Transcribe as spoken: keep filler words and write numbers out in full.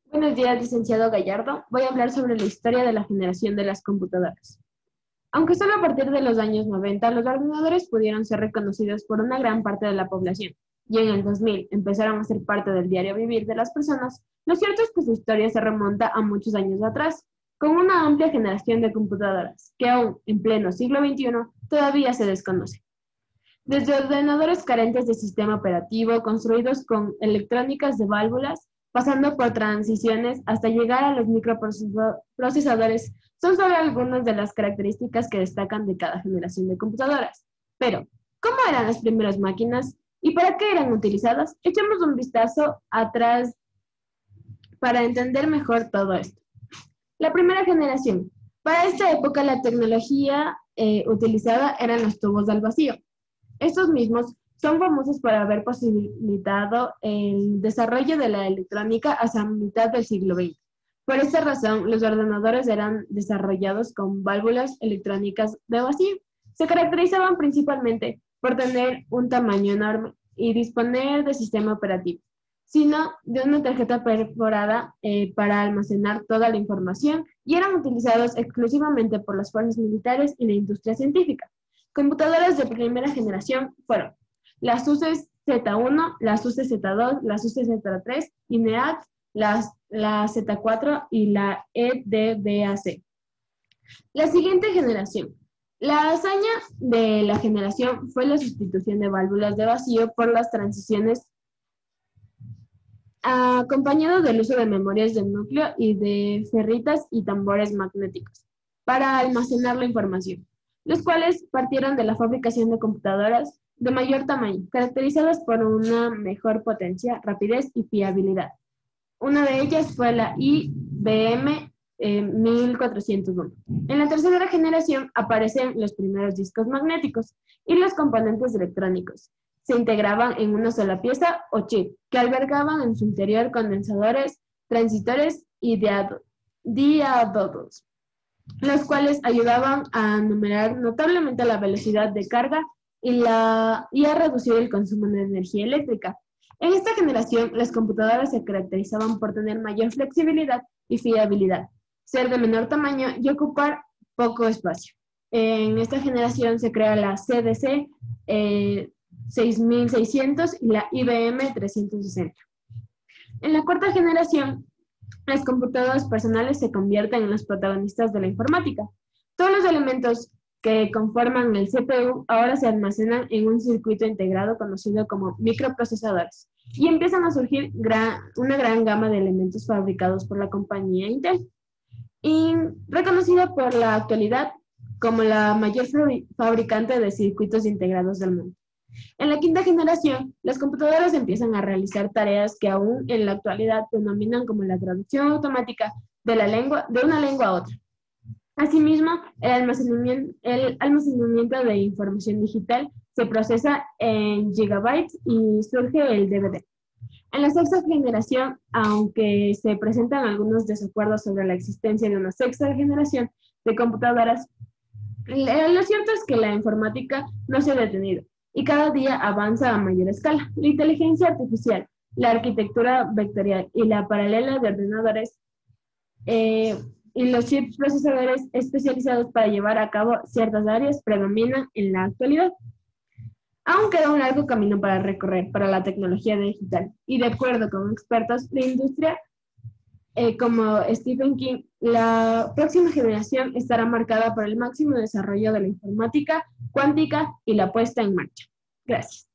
Buenos días, licenciado Gallardo. Voy a hablar sobre la historia de la generación de las computadoras. Aunque solo a partir de los años noventa, los ordenadores pudieron ser reconocidos por una gran parte de la población, y en el dos mil empezaron a ser parte del diario vivir de las personas, lo cierto es que su historia se remonta a muchos años atrás, con una amplia generación de computadoras, que aún en pleno siglo veintiuno todavía se desconoce. Desde ordenadores carentes de sistema operativo, construidos con electrónicas de válvulas, pasando por transiciones hasta llegar a los microprocesadores, son solo algunas de las características que destacan de cada generación de computadoras. Pero, ¿cómo eran las primeras máquinas y para qué eran utilizadas? Echemos un vistazo atrás para entender mejor todo esto. La primera generación. Para esta época la tecnología eh, utilizada eran los tubos al vacío. Estos mismos son famosos por haber posibilitado el desarrollo de la electrónica hasta mitad del siglo veinte. Por esta razón, los ordenadores eran desarrollados con válvulas electrónicas de vacío. Se caracterizaban principalmente por tener un tamaño enorme y disponer de sistema operativo, sino de una tarjeta perforada eh, para almacenar toda la información, y eran utilizados exclusivamente por las fuerzas militares y la industria científica. Computadoras de primera generación fueron las U C Z uno, las U C Z dos, las U C Z tres, INEAC, las, la Z cuatro y la E D B A C. La siguiente generación. La hazaña de la generación fue la sustitución de válvulas de vacío por las transiciones, acompañado del uso de memorias de núcleo y de ferritas y tambores magnéticos para almacenar la información, los cuales partieron de la fabricación de computadoras de mayor tamaño, caracterizadas por una mejor potencia, rapidez y fiabilidad. Una de ellas fue la I B M eh, mil cuatrocientos uno. En la tercera generación aparecen los primeros discos magnéticos y los componentes electrónicos. Se integraban en una sola pieza o chip, que albergaban en su interior condensadores, transistores y diodos, los cuales ayudaban a numerar notablemente la velocidad de carga y, la, y a reducir el consumo de energía eléctrica. En esta generación, las computadoras se caracterizaban por tener mayor flexibilidad y fiabilidad, ser de menor tamaño y ocupar poco espacio. En esta generación se crea la C D C eh, seis mil seiscientos y la I B M trescientos sesenta. En la cuarta generación, las computadoras personales se convierten en los protagonistas de la informática. Todos los elementos que conforman el C P U ahora se almacenan en un circuito integrado conocido como microprocesadores, y empiezan a surgir gran, una gran gama de elementos fabricados por la compañía Intel, y reconocida por la actualidad como la mayor fabricante de circuitos integrados del mundo. En la quinta generación, las computadoras empiezan a realizar tareas que aún en la actualidad denominan como la traducción automática de, la lengua, de una lengua a otra. Asimismo, el almacenamiento, el almacenamiento de información digital se procesa en gigabytes y surge el D V D. En la sexta generación, aunque se presentan algunos desacuerdos sobre la existencia de una sexta generación de computadoras, lo cierto es que la informática no se ha detenido y cada día avanza a mayor escala. La inteligencia artificial, la arquitectura vectorial y la paralela de ordenadores eh, y los chips procesadores especializados para llevar a cabo ciertas áreas predominan en la actualidad. Aún queda un largo camino para recorrer para la tecnología digital, y de acuerdo con expertos de industria eh, como Stephen King, la próxima generación estará marcada por el máximo desarrollo de la informática cuántica y la puesta en marcha. Gracias.